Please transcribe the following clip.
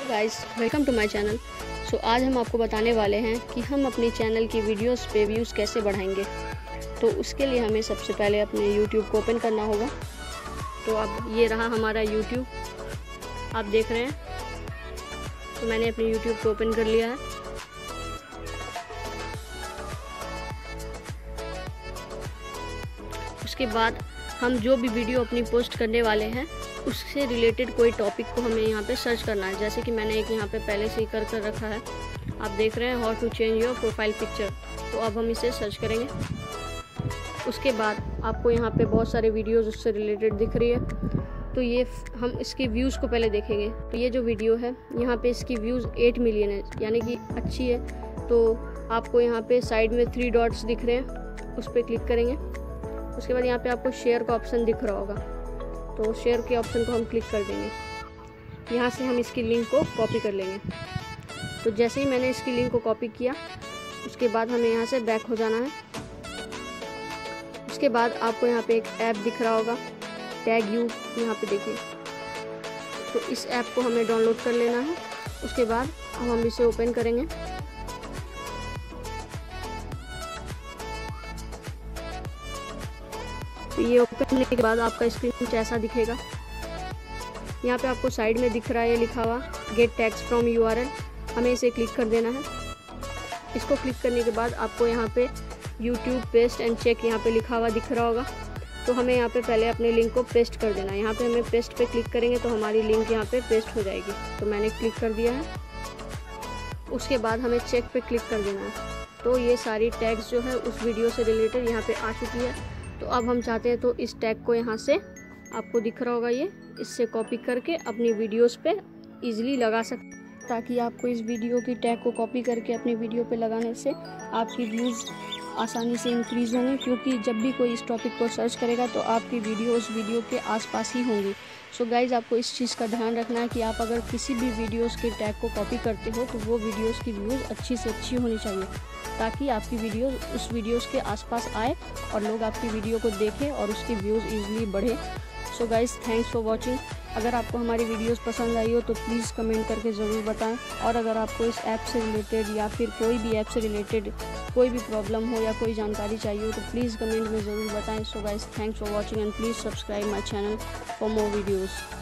Guys, welcome to my channel. So आज हम आपको बताने वाले हैं कि हम अपने चैनल की वीडियोस पे व्यूज़ कैसे बढ़ाएंगे। तो उसके लिए हमें सबसे पहले अपने YouTube को ओपन करना होगा। तो अब ये रहा हमारा YouTube, आप देख रहे हैं। तो मैंने अपने YouTube को ओपन कर लिया है। उसके बाद हम जो भी वीडियो अपनी पोस्ट करने वाले हैं उससे रिलेटेड कोई टॉपिक को हमें यहाँ पे सर्च करना है। जैसे कि मैंने एक यहाँ पे पहले से ही कर रखा है, आप देख रहे हैं, how to change your profile picture. तो अब हम इसे सर्च करेंगे। उसके बाद आपको यहाँ पे बहुत सारे वीडियोस उससे रिलेटेड दिख रही है। तो ये हम इसके व्यूज़ को पहले देखेंगे। तो ये जो वीडियो है यहाँ पे इसकी व्यूज़ 8 मिलियन है, यानी कि अच्छी है। तो आपको यहाँ पे साइड में 3 डॉट्स दिख रहे हैं, उस पर क्लिक करेंगे। उसके बाद यहाँ पे आपको शेयर का ऑप्शन दिख रहा होगा, तो शेयर के ऑप्शन को हम क्लिक कर देंगे। यहाँ से हम इसकी लिंक को कॉपी कर लेंगे। तो जैसे ही मैंने इसकी लिंक को कॉपी किया, उसके बाद हमें यहाँ से बैक हो जाना है। उसके बाद आपको यहाँ पे एक ऐप दिख रहा होगा, टैग यू, यहाँ पे देखिए। तो इस ऐप को हमें डाउनलोड कर लेना है। उसके बाद हम इसे ओपन करेंगे। तो ये ओपन करने के बाद आपका स्क्रीन कुछ ऐसा दिखेगा। यहाँ पे आपको साइड में दिख रहा है, ये लिखा हुआ गेट टैग्स फ्रॉम URL, हमें इसे क्लिक कर देना है। इसको क्लिक करने के बाद आपको यहाँ पे YouTube पेस्ट एंड चेक यहाँ पे लिखा हुआ दिख रहा होगा। तो हमें यहाँ पे पहले अपने लिंक को पेस्ट कर देना है। यहाँ पे हमें पेस्ट पे क्लिक करेंगे तो हमारी लिंक यहाँ पे पेस्ट हो जाएगी। तो मैंने क्लिक कर दिया है। उसके बाद हमें चेक पे क्लिक कर देना है। तो ये सारी टैग्स जो है उस वीडियो से रिलेटेड यहाँ पे आ चुकी है। तो अब हम चाहते हैं तो इस टैग को यहाँ से, आपको दिख रहा होगा ये, इससे कॉपी करके अपनी वीडियोस पे इजीली लगा सकते, ताकि आपको इस वीडियो की टैग को कॉपी करके अपनी वीडियो पे लगाने से आपकी व्यूज़ आसानी से इंक्रीज़ होंगे। क्योंकि जब भी कोई इस टॉपिक को सर्च करेगा तो आपकी वीडियो उस वीडियो के आसपास ही होंगी। सो गाइज़, आपको इस चीज़ का ध्यान रखना है कि आप अगर किसी भी वीडियोस के टैग को कॉपी करते हो तो वो वीडियोस की व्यूज़ अच्छी से अच्छी होनी चाहिए, ताकि आपकी वीडियो उस वीडियोस के आसपास आए और लोग आपकी वीडियो को देखें और उसकी व्यूज़ ईजिली बढ़े। So guys, thanks for watching. अगर आपको हमारी वीडियोस पसंद आई हो तो प्लीज़ कमेंट करके ज़रूर बताएं। और अगर आपको इस ऐप से रिलेटेड या फिर कोई भी ऐप से रिलेटेड कोई भी प्रॉब्लम हो या कोई जानकारी चाहिए हो तो प्लीज़ कमेंट में ज़रूर बताएं। So guys, thanks for watching and please subscribe my channel for more videos.